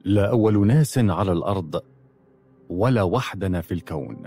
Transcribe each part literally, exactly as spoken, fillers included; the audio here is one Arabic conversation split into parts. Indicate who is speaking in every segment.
Speaker 1: لا أول ناس على الأرض ولا وحدنا في الكون.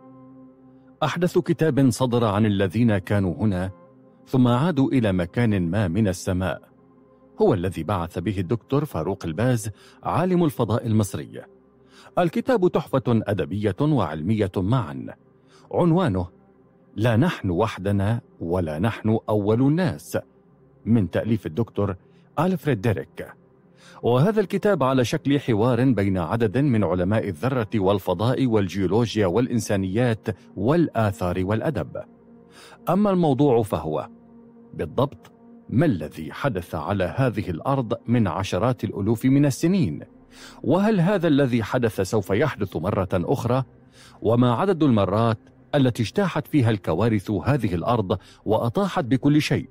Speaker 1: أحدث كتاب صدر عن الذين كانوا هنا ثم عادوا إلى مكان ما من السماء هو الذي بعث به الدكتور فاروق الباز عالم الفضاء المصري. الكتاب تحفة أدبية وعلمية معا، عنوانه لا نحن وحدنا ولا نحن أول الناس، من تأليف الدكتور ألفريد ديريك. وهذا الكتاب على شكل حوار بين عدد من علماء الذرة والفضاء والجيولوجيا والإنسانيات والآثار والأدب. أما الموضوع فهو بالضبط ما الذي حدث على هذه الأرض من عشرات الألوف من السنين؟ وهل هذا الذي حدث سوف يحدث مرة أخرى؟ وما عدد المرات التي اجتاحت فيها الكوارث هذه الأرض وأطاحت بكل شيء؟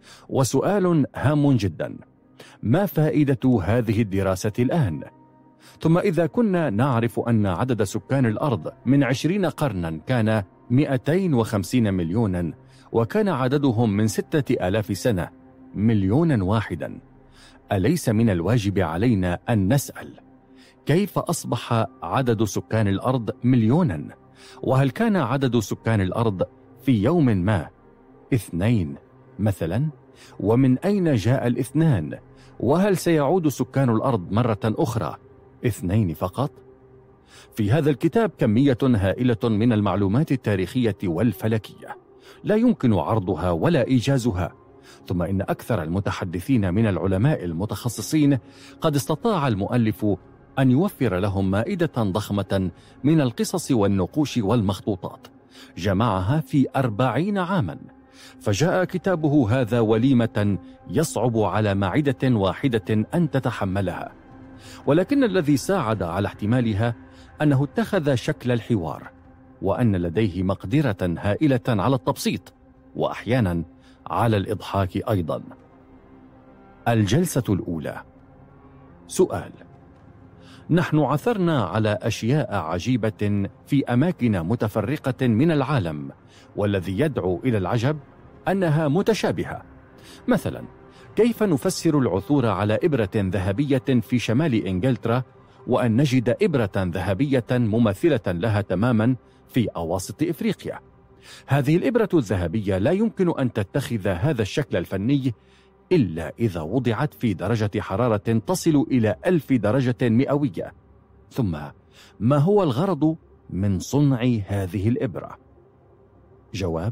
Speaker 1: وسؤال هام جدا، ما فائدة هذه الدراسة الآن؟ ثم إذا كنا نعرف أن عدد سكان الأرض من عشرين قرنا كان مئتين وخمسين مليونا، وكان عددهم من ستة آلاف سنة مليونا واحدا، أليس من الواجب علينا أن نسأل كيف أصبح عدد سكان الأرض مليونا؟ وهل كان عدد سكان الأرض في يوم ما اثنين مثلا؟ ومن أين جاء الاثنان؟ وهل سيعود سكان الأرض مرة أخرى اثنين فقط؟ في هذا الكتاب كمية هائلة من المعلومات التاريخية والفلكية لا يمكن عرضها ولا إيجازها. ثم إن أكثر المتحدثين من العلماء المتخصصين قد استطاع المؤلف أن يوفر لهم مائدة ضخمة من القصص والنقوش والمخطوطات جمعها في أربعين عاما، فجاء كتابه هذا وليمة يصعب على معدة واحدة أن تتحملها. ولكن الذي ساعد على احتمالها أنه اتخذ شكل الحوار، وأن لديه مقدرة هائلة على التبسيط وأحيانا على الإضحاك أيضا. الجلسة الأولى. سؤال: نحن عثرنا على أشياء عجيبة في أماكن متفرقة من العالم، والذي يدعو إلى العجب أنها متشابهة. مثلا، كيف نفسر العثور على إبرة ذهبية في شمال إنجلترا وأن نجد إبرة ذهبية مماثلة لها تماما في أواسط إفريقيا؟ هذه الإبرة الذهبية لا يمكن أن تتخذ هذا الشكل الفني إلا إذا وضعت في درجة حرارة تصل إلى ألف درجة مئوية. ثم ما هو الغرض من صنع هذه الإبرة؟ جواب: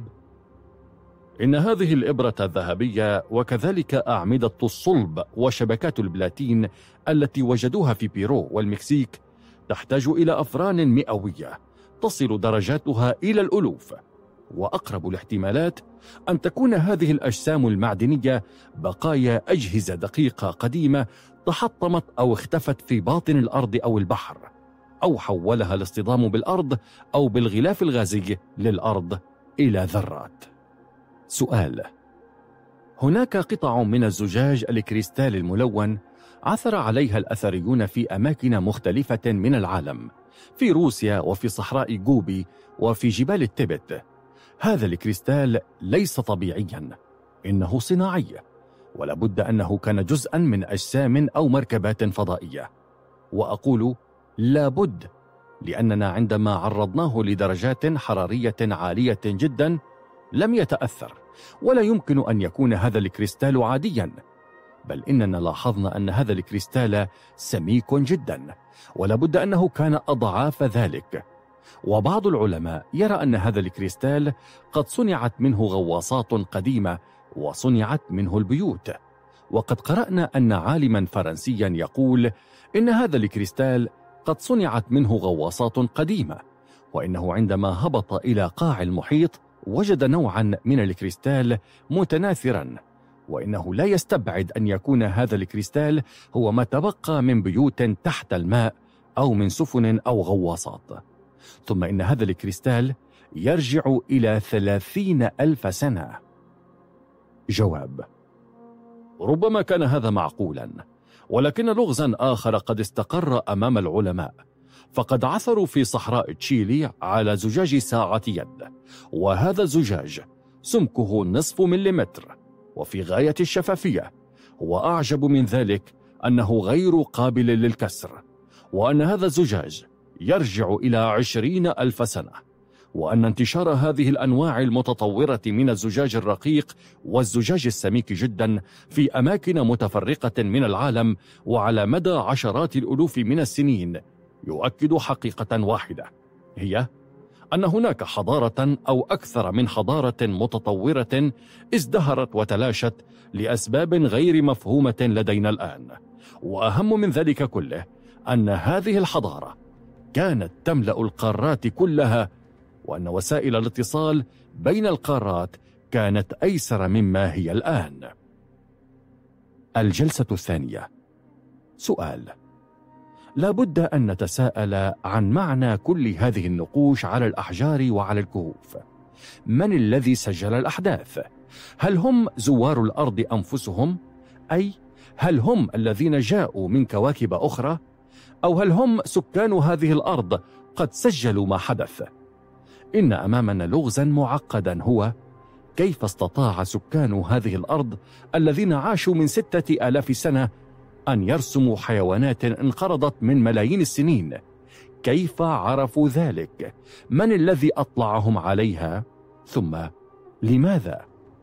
Speaker 1: إن هذه الإبرة الذهبية وكذلك أعمدة الصلب وشبكات البلاتين التي وجدوها في بيرو والمكسيك تحتاج إلى أفران مئوية تصل درجاتها إلى الألوف، وأقرب الاحتمالات أن تكون هذه الأجسام المعدنية بقايا أجهزة دقيقة قديمة تحطمت أو اختفت في باطن الأرض أو البحر، أو حولها الاصطدام بالأرض أو بالغلاف الغازي للأرض إلى ذرات. سؤال: هناك قطع من الزجاج الكريستال الملون عثر عليها الأثريون في أماكن مختلفة من العالم، في روسيا وفي صحراء جوبي وفي جبال التبت. هذا الكريستال ليس طبيعيا، إنه صناعي، ولا بد أنه كان جزءا من أجسام أو مركبات فضائية. وأقول لا بد، لأننا عندما عرضناه لدرجات حرارية عالية جدا لم يتأثر، ولا يمكن أن يكون هذا الكريستال عاديا، بل إننا لاحظنا أن هذا الكريستال سميك جدا، ولا بد أنه كان أضعاف ذلك. وبعض العلماء يرى أن هذا الكريستال قد صنعت منه غواصات قديمة وصنعت منه البيوت. وقد قرأنا أن عالما فرنسيا يقول إن هذا الكريستال قد صنعت منه غواصات قديمة، وإنه عندما هبط إلى قاع المحيط وجد نوعا من الكريستال متناثرا، وإنه لا يستبعد أن يكون هذا الكريستال هو ما تبقى من بيوت تحت الماء أو من سفن أو غواصات. ثم إن هذا الكريستال يرجع إلى ثلاثين ألف سنة. جواب: ربما كان هذا معقولا، ولكن لغزا آخر قد استقر أمام العلماء، فقد عثروا في صحراء تشيلي على زجاج ساعة يد، وهذا الزجاج سمكه نصف مليمتر وفي غاية الشفافية، وأعجب من ذلك أنه غير قابل للكسر، وأن هذا الزجاج يرجع إلى عشرين ألف سنة، وأن انتشار هذه الأنواع المتطورة من الزجاج الرقيق والزجاج السميك جدا في أماكن متفرقة من العالم وعلى مدى عشرات الألوف من السنين يؤكد حقيقة واحدة، هي أن هناك حضارة أو أكثر من حضارة متطورة ازدهرت وتلاشت لأسباب غير مفهومة لدينا الآن. وأهم من ذلك كله أن هذه الحضارة كانت تملأ القارات كلها، وأن وسائل الاتصال بين القارات كانت أيسر مما هي الآن. الجلسة الثانية. سؤال: لا بد أن نتساءل عن معنى كل هذه النقوش على الأحجار وعلى الكهوف. من الذي سجل الأحداث؟ هل هم زوار الأرض أنفسهم؟ أي هل هم الذين جاءوا من كواكب أخرى؟ أو هل هم سكان هذه الأرض قد سجلوا ما حدث؟ إن أمامنا لغزا معقدا، هو كيف استطاع سكان هذه الأرض الذين عاشوا من ستة آلاف سنة أن يرسموا حيوانات انقرضت من ملايين السنين؟ كيف عرفوا ذلك؟ من الذي أطلعهم عليها؟ ثم لماذا؟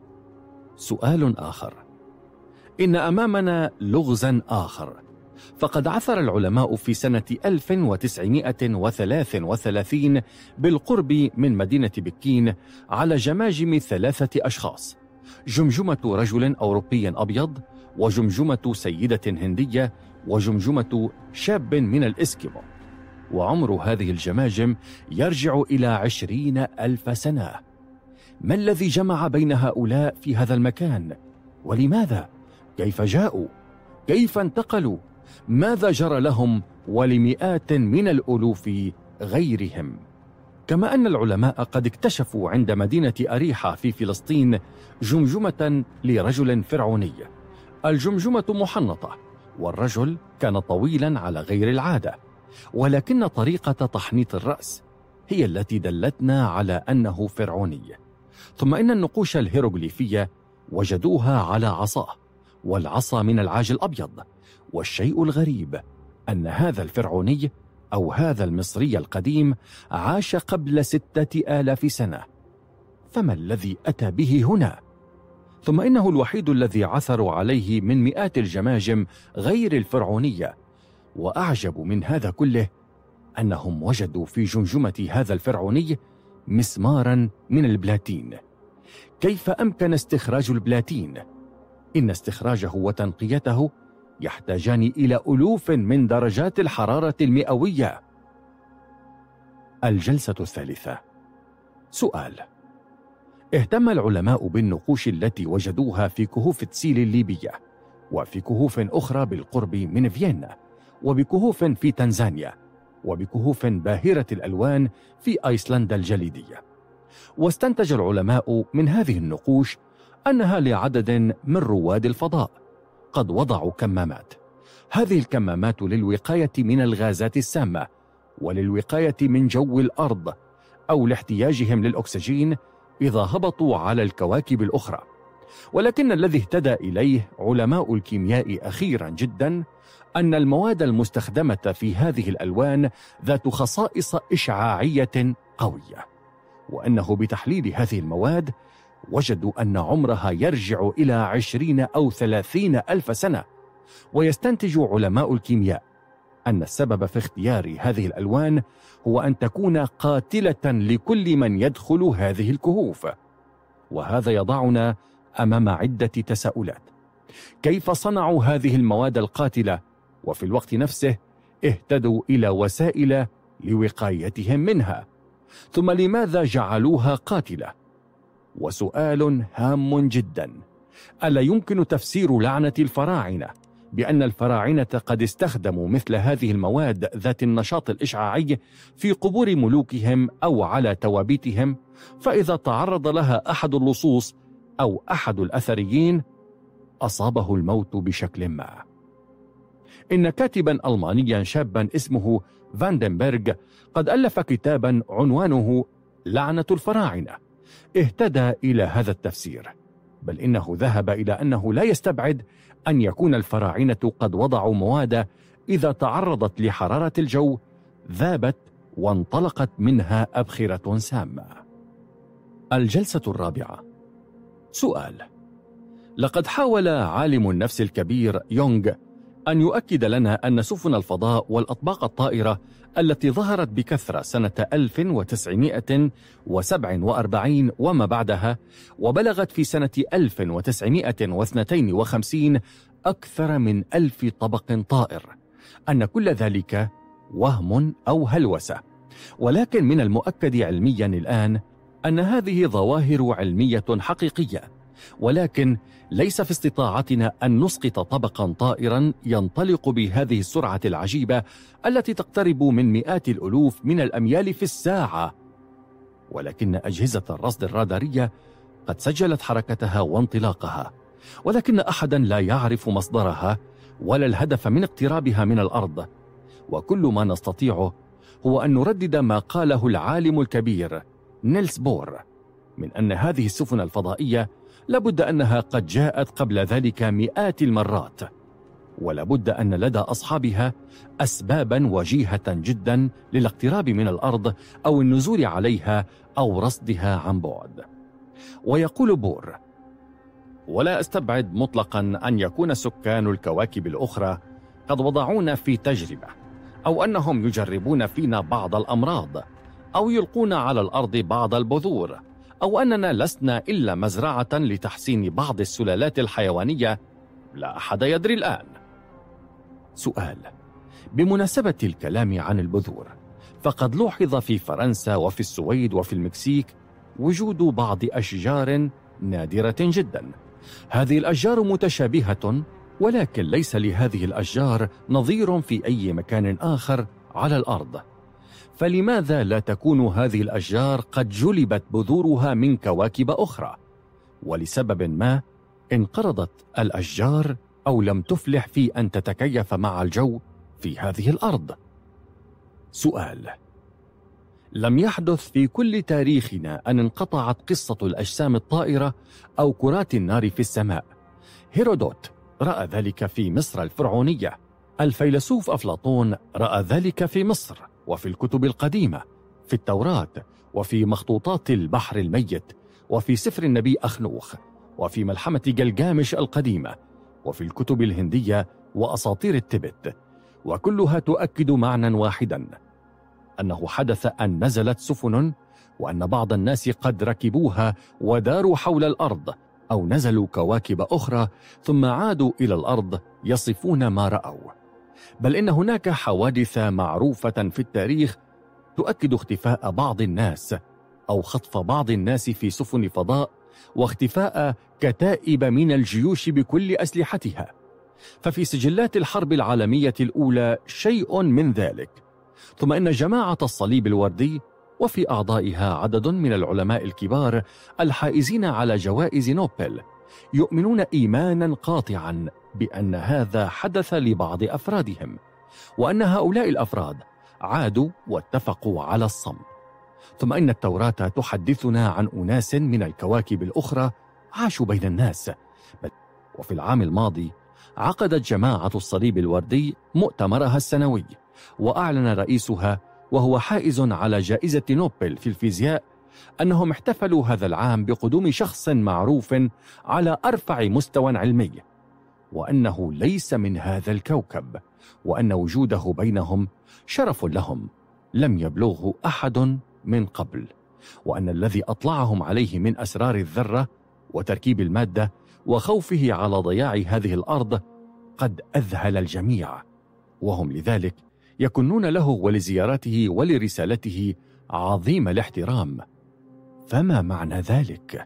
Speaker 1: سؤال آخر: إن أمامنا لغزا آخر، فقد عثر العلماء في سنة ألف وتسعمائة وثلاثة وثلاثين بالقرب من مدينة بكين على جماجم ثلاثة أشخاص: جمجمة رجل أوروبي أبيض، وجمجمة سيدة هندية، وجمجمة شاب من الإسكيمو. وعمر هذه الجماجم يرجع إلى عشرين ألف سنة. ما الذي جمع بين هؤلاء في هذا المكان؟ ولماذا؟ كيف جاءوا؟ كيف انتقلوا؟ ماذا جرى لهم ولمئات من الألوف غيرهم؟ كما أن العلماء قد اكتشفوا عند مدينة أريحة في فلسطين جمجمة لرجل فرعوني. الجمجمة محنطة، والرجل كان طويلا على غير العادة، ولكن طريقة تحنيط الرأس هي التي دلتنا على أنه فرعوني. ثم إن النقوش الهيروغليفية وجدوها على عصاه، والعصا من العاج الأبيض. والشيء الغريب أن هذا الفرعوني أو هذا المصري القديم عاش قبل ستة آلاف سنة، فما الذي أتى به هنا؟ ثم إنه الوحيد الذي عثروا عليه من مئات الجماجم غير الفرعونية. وأعجب من هذا كله أنهم وجدوا في جمجمة هذا الفرعوني مسمارا من البلاتين. كيف أمكن استخراج البلاتين؟ إن استخراجه وتنقيته يحتاجان إلى ألوف من درجات الحرارة المئوية. الجلسة الثالثة. سؤال: اهتم العلماء بالنقوش التي وجدوها في كهوف تسيل الليبية، وفي كهوف أخرى بالقرب من فيينا، وبكهوف في تنزانيا، وبكهوف باهرة الألوان في أيسلندا الجليدية. واستنتج العلماء من هذه النقوش أنها لعدد من رواد الفضاء قد وضعوا كمامات. هذه الكمامات للوقاية من الغازات السامة، وللوقاية من جو الأرض، أو لاحتياجهم للأكسجين إذا هبطوا على الكواكب الأخرى. ولكن الذي اهتدى إليه علماء الكيمياء أخيرا جدا أن المواد المستخدمة في هذه الألوان ذات خصائص إشعاعية قوية، وأنه بتحليل هذه المواد وجدوا أن عمرها يرجع إلى عشرين أو ثلاثين ألف سنة. ويستنتج علماء الكيمياء أن السبب في اختيار هذه الألوان هو أن تكون قاتلة لكل من يدخل هذه الكهوف. وهذا يضعنا أمام عدة تساؤلات: كيف صنعوا هذه المواد القاتلة وفي الوقت نفسه اهتدوا إلى وسائل لوقايتهم منها؟ ثم لماذا جعلوها قاتلة؟ وسؤال هام جدا: ألا يمكن تفسير لعنة الفراعنة بأن الفراعنة قد استخدموا مثل هذه المواد ذات النشاط الإشعاعي في قبور ملوكهم أو على توابيتهم، فإذا تعرض لها أحد اللصوص أو أحد الأثريين أصابه الموت بشكل ما؟ إن كاتبا ألمانيا شابا اسمه فاندنبرغ قد ألف كتابا عنوانه لعنة الفراعنة، اهتدى إلى هذا التفسير، بل إنه ذهب إلى أنه لا يستبعد أن يكون الفراعنة قد وضعوا مواد إذا تعرضت لحرارة الجو ذابت وانطلقت منها أبخرة سامة. الجلسة الرابعة. سؤال: لقد حاول عالم النفس الكبير يونغ أن يؤكد لنا أن سفن الفضاء والأطباق الطائرة التي ظهرت بكثرة سنة ألف وتسعمائة وسبعة وأربعين وما بعدها وبلغت في سنة ألف وتسعمائة واثنين وخمسين أكثر من ألف طبق طائر، أن كل ذلك وهم أو هلوسة. ولكن من المؤكد علميا الآن أن هذه ظواهر علمية حقيقية، ولكن ليس في استطاعتنا أن نسقط طبقا طائرا ينطلق بهذه السرعة العجيبة التي تقترب من مئات الألوف من الأميال في الساعة. ولكن أجهزة الرصد الرادارية قد سجلت حركتها وانطلاقها، ولكن أحدا لا يعرف مصدرها ولا الهدف من اقترابها من الأرض. وكل ما نستطيعه هو أن نردد ما قاله العالم الكبير نيلس بور من أن هذه السفن الفضائية لابد أنها قد جاءت قبل ذلك مئات المرات، ولابد أن لدى أصحابها أسبابا وجيهة جدا للاقتراب من الأرض أو النزول عليها أو رصدها عن بعد. ويقول بور: ولا أستبعد مطلقا أن يكون سكان الكواكب الأخرى قد وضعونا في تجربة، أو أنهم يجربون فينا بعض الأمراض، أو يلقون على الأرض بعض البذور، أو أننا لسنا إلا مزرعة لتحسين بعض السلالات الحيوانية، لا أحد يدري الآن. سؤال: بمناسبة الكلام عن البذور، فقد لوحظ في فرنسا وفي السويد وفي المكسيك وجود بعض أشجار نادرة جدا. هذه الأشجار متشابهة، ولكن ليس لهذه الأشجار نظير في أي مكان آخر على الأرض. فلماذا لا تكون هذه الأشجار قد جلبت بذورها من كواكب أخرى، ولسبب ما انقرضت الأشجار أو لم تفلح في أن تتكيف مع الجو في هذه الأرض؟ سؤال: لم يحدث في كل تاريخنا أن انقطعت قصة الأجسام الطائرة أو كرات النار في السماء. هيرودوت رأى ذلك في مصر الفرعونية، الفيلسوف أفلاطون رأى ذلك في مصر وفي الكتب القديمة، في التوراة وفي مخطوطات البحر الميت وفي سفر النبي أخنوخ وفي ملحمة جلجامش القديمة وفي الكتب الهندية وأساطير التبت، وكلها تؤكد معنى واحدا: أنه حدث أن نزلت سفن، وأن بعض الناس قد ركبوها وداروا حول الأرض، أو نزلوا كواكب أخرى ثم عادوا إلى الأرض يصفون ما رأوا. بل إن هناك حوادث معروفة في التاريخ تؤكد اختفاء بعض الناس أو خطف بعض الناس في سفن فضاء، واختفاء كتائب من الجيوش بكل أسلحتها. ففي سجلات الحرب العالمية الأولى شيء من ذلك. ثم إن جماعة الصليب الوردي وفي أعضائها عدد من العلماء الكبار الحائزين على جوائز نوبل يؤمنون إيمانا قاطعا بأن هذا حدث لبعض أفرادهم، وأن هؤلاء الأفراد عادوا واتفقوا على الصمت. ثم إن التوراة تحدثنا عن أناس من الكواكب الأخرى عاشوا بين الناس. وفي العام الماضي عقدت جماعة الصليب الوردي مؤتمرها السنوي، وأعلن رئيسها وهو حائز على جائزة نوبل في الفيزياء أنهم احتفلوا هذا العام بقدوم شخص معروف على أرفع مستوى علمي، وأنه ليس من هذا الكوكب، وأن وجوده بينهم شرف لهم لم يبلغه أحد من قبل، وأن الذي أطلعهم عليه من أسرار الذرة وتركيب المادة وخوفه على ضياع هذه الأرض قد أذهل الجميع، وهم لذلك يكنون له ولزيارته ولرسالته عظيم الاحترام. فما معنى ذلك؟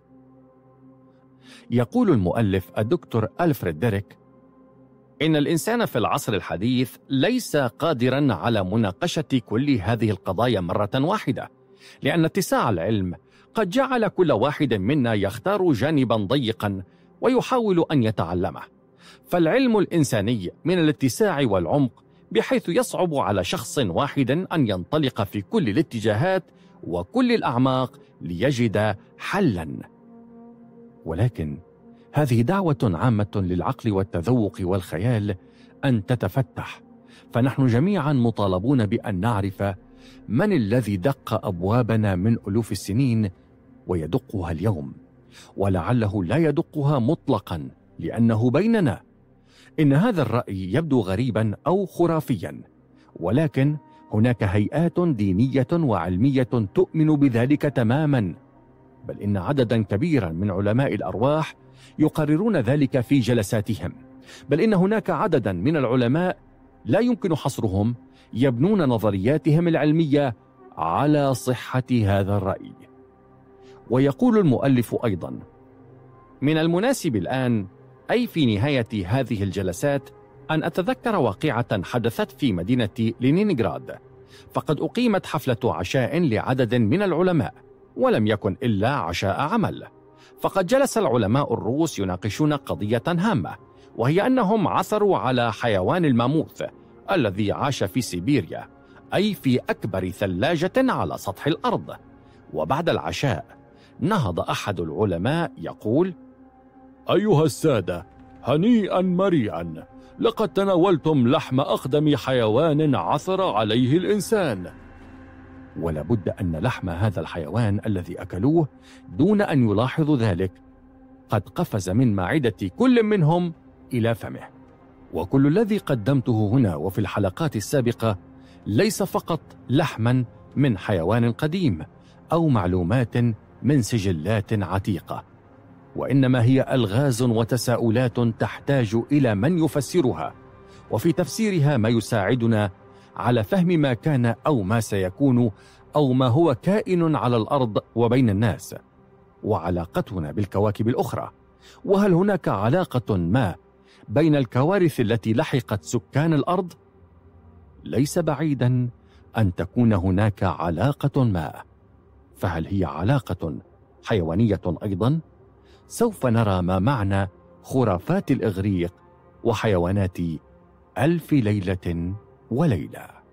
Speaker 1: يقول المؤلف الدكتور ألفريد ديريك: إن الإنسان في العصر الحديث ليس قادرا على مناقشة كل هذه القضايا مرة واحدة، لأن اتساع العلم قد جعل كل واحد منا يختار جانبا ضيقا ويحاول أن يتعلمه. فالعلم الإنساني من الاتساع والعمق، بحيث يصعب على شخص واحد أن ينطلق في كل الاتجاهات وكل الأعماق ليجد حلا. ولكن هذه دعوة عامة للعقل والتذوق والخيال أن تتفتح، فنحن جميعا مطالبون بأن نعرف من الذي دق أبوابنا من ألوف السنين ويدقها اليوم، ولعله لا يدقها مطلقا لأنه بيننا. إن هذا الرأي يبدو غريبا أو خرافيا، ولكن هناك هيئات دينية وعلمية تؤمن بذلك تماما، بل إن عددا كبيرا من علماء الأرواح يقررون ذلك في جلساتهم، بل إن هناك عددا من العلماء لا يمكن حصرهم يبنون نظرياتهم العلمية على صحة هذا الرأي. ويقول المؤلف أيضا: من المناسب الآن، أي في نهاية هذه الجلسات، أن أتذكر واقعة حدثت في مدينة لينينغراد، فقد أقيمت حفلة عشاء لعدد من العلماء، ولم يكن إلا عشاء عمل. فقد جلس العلماء الروس يناقشون قضية هامة، وهي أنهم عثروا على حيوان الماموث الذي عاش في سيبيريا، أي في أكبر ثلاجة على سطح الأرض. وبعد العشاء نهض أحد العلماء يقول: أيها السادة، هنيئا مريئا، لقد تناولتم لحم أقدم حيوان عثر عليه الإنسان. ولا بد أن لحم هذا الحيوان الذي أكلوه دون أن يلاحظوا ذلك قد قفز من معدة كل منهم إلى فمه. وكل الذي قدمته هنا وفي الحلقات السابقة ليس فقط لحما من حيوان قديم أو معلومات من سجلات عتيقة، وإنما هي ألغاز وتساؤلات تحتاج إلى من يفسرها، وفي تفسيرها ما يساعدنا على فهم ما كان أو ما سيكون أو ما هو كائن على الأرض وبين الناس، وعلاقتنا بالكواكب الأخرى. وهل هناك علاقة ما بين الكوارث التي لحقت سكان الأرض؟ ليس بعيدا أن تكون هناك علاقة ما، فهل هي علاقة حيوانية أيضا؟ سوف نرى ما معنى خرافات الإغريق وحيوانات ألف ليلة وليلة.